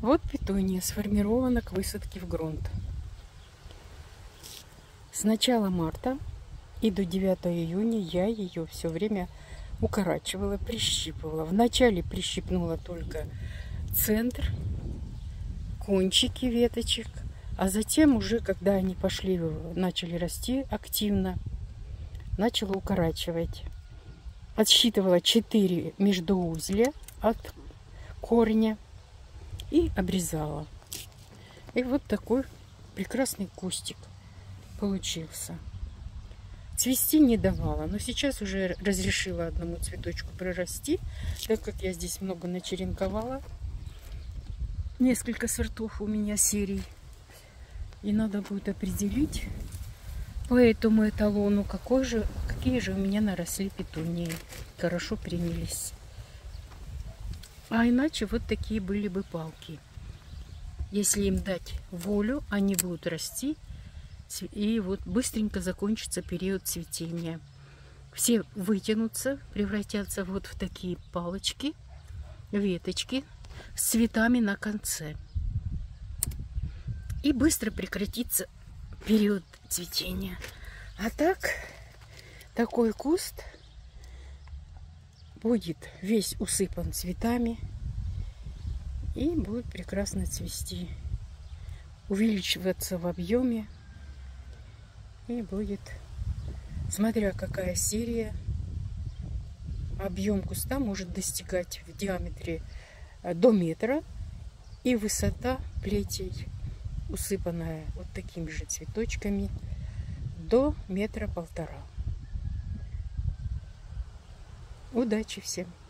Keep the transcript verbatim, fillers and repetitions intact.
Вот петуния сформирована к высадке в грунт. С начала марта и до девятого июня я ее все время укорачивала, прищипывала. Вначале прищипнула только центр, кончики веточек, а затем уже, когда они пошли, начали расти активно, начала укорачивать. Отсчитывала четыре междуузля от корня и обрезала. И вот такой прекрасный кустик получился. Цвести не давала, но сейчас уже разрешила одному цветочку прорасти, так как я здесь много начеренковала. Несколько сортов у меня серий. И надо будет определить по этому эталону, какой же, какие же у меня наросли петунии. Хорошо принялись. А иначе вот такие были бы палки. Если им дать волю, они будут расти. И вот быстренько закончится период цветения. Все вытянутся, превратятся вот в такие палочки, веточки с цветами на конце. И быстро прекратится период цветения. А так, такой куст будет весь усыпан цветами и будет прекрасно цвести, увеличиваться в объеме. И будет, смотря какая серия, объем куста может достигать в диаметре до метра, и высота плетей, усыпанная вот такими же цветочками, до метра полтора. Удачи всем!